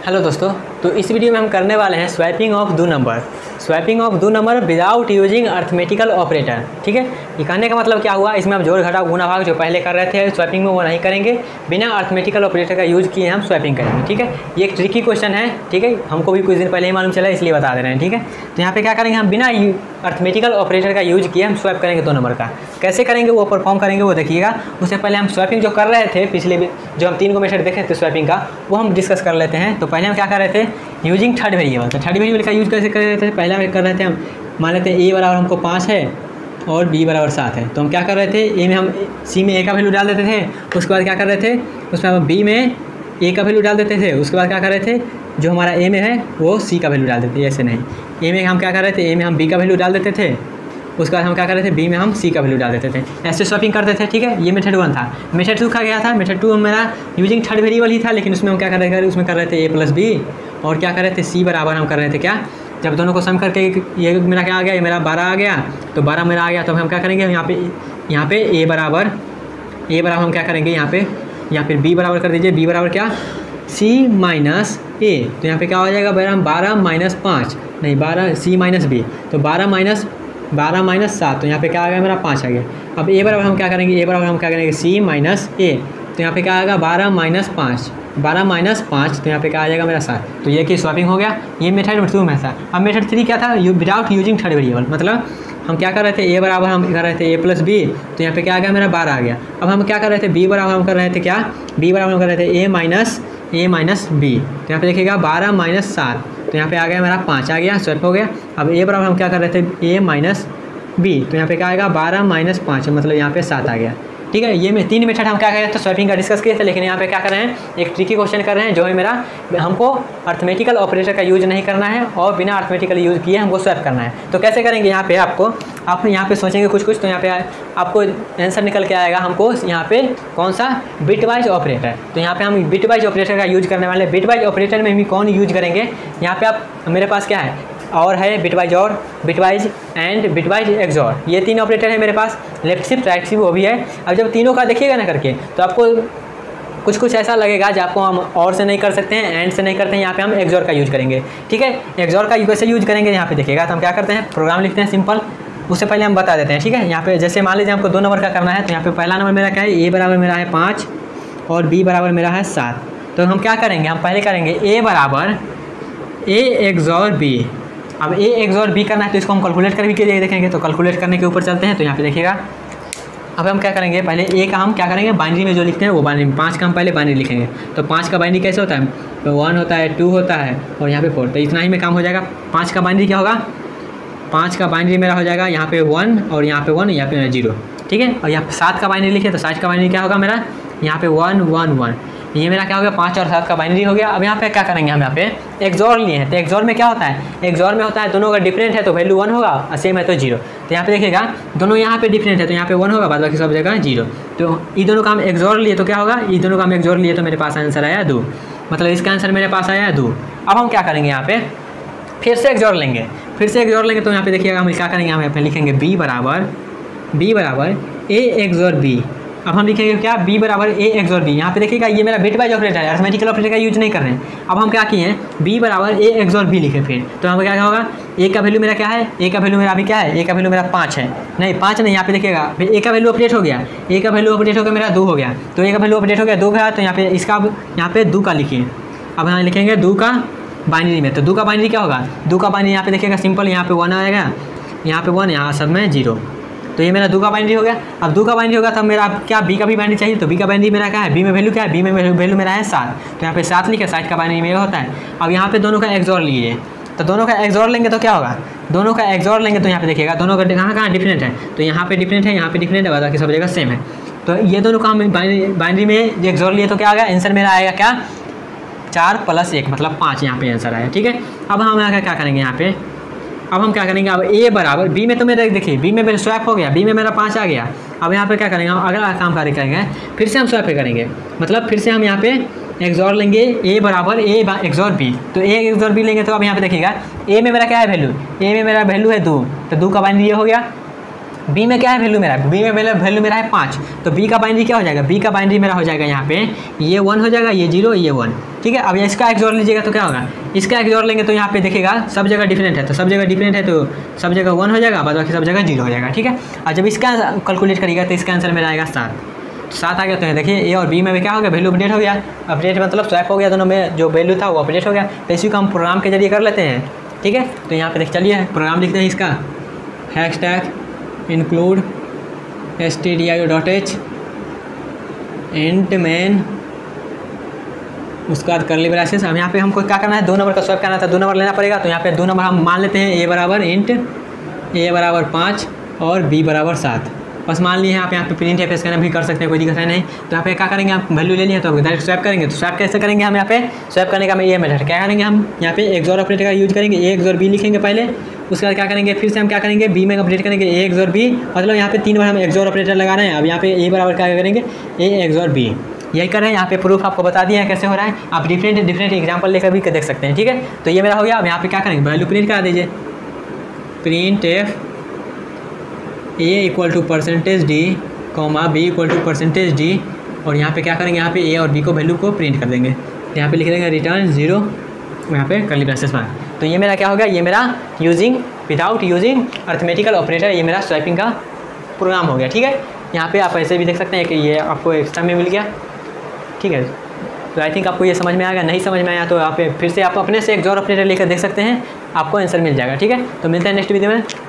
Hello दोस्तों, तो इस वीडियो में हम करने वाले हैं स्वैपिंग ऑफ दो number without using arithmetical operator. ठीक है, ये कहने का मतलब क्या हुआ, इसमें हम जोड़ घटाव गुणा भाग जो पहले कर रहे थे स्वैपिंग में वो नहीं करेंगे, बिना अर्थमेटिकल ऑपरेटर का यूज़ किए हम स्वैपिंग करेंगे। ठीक है, ये एक ट्रिकी क्वेश्चन है। ठीक है, हमको भी कुछ दिन पहले ही मालूम चला इसलिए बता दे रहे हैं। ठीक है, तो यहाँ पे क्या करेंगे, हम बिना अर्थमेटिकल ऑपरेटर का यूज किए हम स्वैप करेंगे दो नंबर का। कैसे करेंगे वो परफॉर्म करेंगे वो देखिएगा। उससे पहले हम स्वैपिंग जो कर रहे थे पिछले जो हम 3 को मेथड देखे थे स्वैपिंग का, वो हम डिस्कस कर लेते हैं। तो पहले हम क्या कर रहे थे, यूजिंग थर्ड वेरिएबल। तो थर्ड वेरिएबल का यूज कैसे कर रहे थे, पहले हम कर रहे थे, हम मान लेते हैं ए बराबर हमको 5 है और बी बराबर 7 है। तो हम क्या कर रहे थे, ए में हम सी में ए का वैल्यू डाल देते थे, उसके बाद क्या कर रहे थे, उसमें हम बी में ए का वैल्यू डाल देते थे, उसके बाद क्या कर रहे थे, जो हमारा ए में है वो सी का वैल्यू डाल देते थे। ऐसे नहीं, ए में हम क्या कर रहे थे, ए में हम बी का वैल्यू डाल देते थे, उसके बाद हम क्या कर रहे थे, बी में हम सी का वैल्यू डाल देते थे। ऐसे स्वैपिंग करते थे। ठीक है, ये मेथड 1 था। मेथड 2 का क्या था, मेथड 2 मेरा यूजिंग थर्ड वेरिएबल ही था, लेकिन उसमें हम क्या कर रहे थे, उसमें कर रहे थे ए प्लस बी और क्या कर रहे थे, सी बराबर हम कर रहे थे क्या, जब दोनों को सम करके ये मेरा क्या आ गया, ये मेरा 12 आ गया, तो 12 मेरा आ गया, तो हम क्या करेंगे, यहाँ पे ए बराबर हम क्या करेंगे, यहाँ पे बी बराबर कर दीजिए, बी बराबर क्या, सी माइनस ए। तो यहाँ पे क्या हो जाएगा, 12 माइनस 5 नहीं 12 सी माइनस बी, तो 12 माइनस 7, तो यहाँ पे क्या आ गया, मेरा 5 आ गया। अब ए बराबर हम क्या करेंगे, ए बराबर हम क्या करेंगे, सी माइनस ए, तो यहाँ पे क्या आएगा 12 माइनस 5, तो यहाँ पे क्या आ जाएगा मेरा 7। तो ये की स्वैपिंग हो गया। ये मेथड 2 में था। अब मेथड 3 क्या था, विदाउट यूजिंग थर्ड वेरिएबल। मतलब हम क्या कर रहे थे, ए बराबर हम कर रहे थे ए प्लस बी, तो यहाँ पे क्या आ गया, मेरा 12 आ गया। अब हम क्या कर रहे थे, बी बराबर हम कर रहे थे क्या, बी बराबर हम कर रहे थे ए माइनस बी, तो यहाँ पे देखिएगा 12 माइनस 7, तो यहाँ पे आ गया मेरा 5 आ गया, स्वैप हो गया। अब ए बराबर हम क्या कर रहे थे, ए माइनस बी, तो यहाँ पे क्या आएगा 12 माइनस 5, मतलब यहाँ पे 7 आ गया। ठीक है, ये में 3 मेथड हम क्या कर रहे थे, स्वैपिंग का डिस्कस किए थे, लेकिन यहाँ पे क्या कर रहे हैं, एक ट्रिकी क्वेश्चन कर रहे हैं जो है मेरा, हमको अर्थमेटिकल ऑपरेटर का यूज नहीं करना है और बिना अर्थमेटिकल यूज किए हमको स्वैप करना है। तो कैसे करेंगे, यहाँ पे आप यहाँ पे सोचेंगे कुछ, तो यहाँ पे आपको आंसर निकल के आएगा हमको यहाँ पे कौन सा, बिटवाइज ऑपरेटर। तो यहाँ पे हम बिटवाइज ऑपरेटर का यूज करने वाले हैं। बिटवाइज ऑपरेटर में भी कौन यूज करेंगे, यहाँ पे आप मेरे पास क्या है, और है बिटवाइज एंड बिटवाइज एक्सॉर, ये 3 ऑपरेटर है मेरे पास, लेफ्ट शिफ्ट राइट शिफ्ट वो भी है। अब जब तीनों का देखिएगा ना करके, तो आपको कुछ ऐसा लगेगा जो आपको हम और से नहीं कर सकते हैं, एंड से नहीं करते हैं, यहाँ पे हम एक्सॉर का यूज करेंगे। ठीक है, एक्सॉर का कैसे यूज करेंगे, यहाँ पे देखिएगा, तो हम क्या करते हैं, प्रोग्राम लिखते हैं सिंपल, उससे पहले हम बता देते हैं। ठीक है, यहाँ पे जैसे मान लीजिए हमको 2 नंबर का करना है, तो यहाँ पे पहला नंबर मेरा क्या है, ए बराबर मेरा है 5 और बी बराबर मेरा है 7। तो हम क्या करेंगे, हम पहले करेंगे ए बराबर ए एक्सॉर बी। अब ए एक्सॉर बी करना है, तो इसको हम कैलकुलेट कर भी के देखेंगे। तो कैलकुलेट करने के ऊपर चलते हैं, तो यहाँ पे देखिएगा, अब हम क्या करेंगे, पहले ए का हम क्या करेंगे, बाइनरी में जो लिखते हैं वो बाइनरी, 5 का हम पहले बाइनरी लिखेंगे। तो 5 का बाइनरी कैसे होता है, तो 1 होता है, 2 होता है और यहाँ पे 4, तो इतना ही में काम हो जाएगा। 5 का बाइनरी क्या होगा, 5 का बाइनरी मेरा हो जाएगा यहाँ पे 1 और यहाँ पे 1, यहाँ पे 0। ठीक है, और यहाँ पे 7 का बाइनरी लिखे, तो 7 का बाइनरी क्या होगा मेरा, यहाँ पे 1 1 1, ये मेरा क्या हो गया, 5 और 7 का बाइनरी हो गया। अब यहाँ पे क्या करेंगे, हम यहाँ पे एक्सॉर लिए हैं, तो एक्सॉर में क्या होता है, एक्सॉर में होता है दोनों का डिफरेंट है तो वैल्यू 1 होगा और सेम है तो 0। तो यहाँ पे देखिएगा दोनों यहाँ पे डिफरेंट है तो यहाँ पे 1 होगा, बाद बाकी सब जगह 0। तो ये दोनों का हम एक्सॉर लिए तो क्या होगा, ये दोनों का हम एक्सॉर लिए तो मेरे पास आंसर आया 2, मतलब इसका आंसर मेरे पास आया 2। अब हम क्या करेंगे, यहाँ पे फिर से एक्सॉर लेंगे, तो यहाँ पे देखिएगा हम क्या करेंगे, हम यहाँ पे लिखेंगे बी बराबर ए एक्सॉर बी। अब हम लिखेंगे क्या, बी बराबर ए एक्सॉर बी। यहाँ पे देखिएगा ये मेरा बिटवाइज ऑपरेटर है, अर्थमेटिकल ऑपरेटर का यूज नहीं कर रहे हैं। अब हम क्या किए हैं, बी बराबर ए एक्सॉर बी लिखे, फिर तो हम क्या होगा, ए का वैल्यू मेरा क्या है, ए का वैल्यू मेरा अभी क्या है, ए का वैल्यू मेरा 5 है, नहीं 5 नहीं, यहाँ पे देखिएगा ए का वैल्यू अपडेट हो गया, ए का वैल्यू अपडेट होकर मेरा 2 हो गया। तो ए का वैल्यू अपडेट हो गया 2 का, तो यहाँ पे इसका यहाँ पे 2 का लिखिए। अब यहाँ लिखेंगे 2 का बाइनरी में, तो 2 का बाइनरी क्या होगा, 2 का बाइनरी यहाँ पे देखिएगा सिंपल, यहाँ पे 1 आएगा, यहाँ पे 1, यहाँ सब में 0। तो ये मेरा 2 का बाइनरी हो गया। अब 2 का बाइनरी होगा तब मेरा क्या, बी का भी बाइनरी चाहिए, तो बी का बाइनरी मेरा क्या है, बी में वैल्यू क्या है, बी में वैल्यू मेरा है 7, तो यहाँ पे 7 लिखे, 7 का बाइनरी मेरा होता है। अब यहाँ पे दोनों का एक्सॉर लिए, तो दोनों का एक्सॉर लेंगे तो क्या होगा, दोनों का एक्सॉर लेंगे तो यहाँ पे देखिएगा दोनों का कहाँ डिफरेंट है, तो यहाँ पे डिफरेंट है, यहाँ पे डिफरेंट है, बाकी सब जगह सेम है। तो ये दोनों का हम बाइनरी में एक्सॉर लिए तो क्या आ गया, आंसर मेरा आएगा क्या, 4 + 1 मतलब 5, यहाँ पे आंसर आया। ठीक है, अब हम यहाँ क्या करेंगे, यहाँ पे अब हम क्या करेंगे, अब ए बराबर बी में तो मेरा देखिए बी में मेरा स्वैप हो गया, बी में मेरा 5 आ गया। अब यहाँ पे क्या करेंगे, हम अगला काम कार्य करेंगे, फिर से हम स्वैप करेंगे, मतलब फिर से हम यहाँ पे एक्सॉर लेंगे, ए बराबर ए एक्सॉर बी। तो ए एक्सॉर बी लेंगे, तो अब यहाँ पे देखिएगा ए में मेरा क्या है वैल्यू, ए में मेरा वैल्यू है 2, तो 2 का बाइनरी ये हो गया। बी में क्या है वैल्यू मेरा, बी में वैल्यू मेरा है 5, तो बी का बाइनरी क्या हो जाएगा, बी का बाइनरी मेरा हो जाएगा यहाँ पे ये 1 हो जाएगा, ये 0 ये 1, ठीक है। अब इसका एक जोड़ लीजिएगा तो क्या होगा, इसका एक जोड़ लेंगे तो यहाँ पे देखिएगा सब जगह डिफरेंट है, तो सब जगह डिफरेंट है तो सब जगह 1 हो जाएगा, बाद बाकी सब जगह 0 हो जाएगा, ठीक है। और जब इसका कैलकुलेट करिएगा तो इसका आंसर मेरा आएगा 7 आ गया। तो देखिए ए और बी में भी क्या हो गया, वैल्यू अपडेट हो गया, अपडेट मतलब स्वैप हो गया, दोनों में जो वैल्यू था वो अपडेट हो गया। तो इसी को हम प्रोग्राम के जरिए कर लेते हैं, ठीक है। तो यहाँ पे देख चलिए प्रोग्राम लिखते हैं इसका, hashtag include stdio.h int main, उसके बाद करली ब्रैकेट्स। अब यहाँ पे हमको क्या करना है, 2 नंबर का स्वैप करना था, 2 नंबर लेना पड़ेगा। तो यहाँ पे 2 नंबर हम मान लेते हैं, ए बराबर इंट ए बराबर 5 और बी बराबर 7, बस मान लिए हैं आप। यहाँ पे प्रिंट एफ करना भी कर सकते हैं, कोई दिक्कत है नहीं। तो यहाँ पे क्या करेंगे, आप वैल्यू ले लिए तो डायरेक्ट स्वैप करेंगे। तो स्वैप कैसे करेंगे हम, यहाँ पे स्वैप करने का ये मेथड क्या करेंगे, हम यहाँ पे XOR ऑपरेटर का यूज करेंगे, ए XOR बी लिखेंगे पहले, उसके बाद क्या करेंगे, फिर से हम क्या करेंगे, बी में अपडेट करेंगे ए XOR बी, मतलब यहाँ पे 3 बार हम XOR ऑपरेटर लगा रहे हैं। अब यहाँ पे ए बराबर क्या करेंगे, ए XOR बी, यही कर रहे हैं। यहाँ पे प्रूफ आपको बता दिया है कैसे हो रहा है, आप डिफरेंट एग्जाम्पल लेकर भी देख सकते हैं, ठीक है। तो ये मेरा हो गया। अब यहाँ पे क्या करेंगे, वैल्यू प्रिंट करा दीजिए, printf a equal to %d comma b equal to %d, और यहाँ पे क्या करेंगे, यहाँ पे ए और बी को वैल्यू को प्रिंट कर देंगे। यहाँ पे लिख देंगे रिटर्न 0, यहाँ पे कर्ली ब्रैकेट्स में। तो ये मेरा क्या होगा, ये मेरा विदाउट यूजिंग अर्थमेटिकल ऑपरेटर, ये मेरा स्वैपिंग का प्रोग्राम हो गया, ठीक है। यहाँ पे आप ऐसे भी देख सकते हैं कि ये आपको एक्स्ट्रा में मिल गया, ठीक है। तो आई थिंक आपको ये समझ में आ गया, नहीं समझ में आया तो आप फिर से आप अपने से XOR ऑपरेटर लेकर देख सकते हैं, आपको आंसर मिल जाएगा, ठीक है। तो मिलते हैं नेक्स्ट वीडियो में।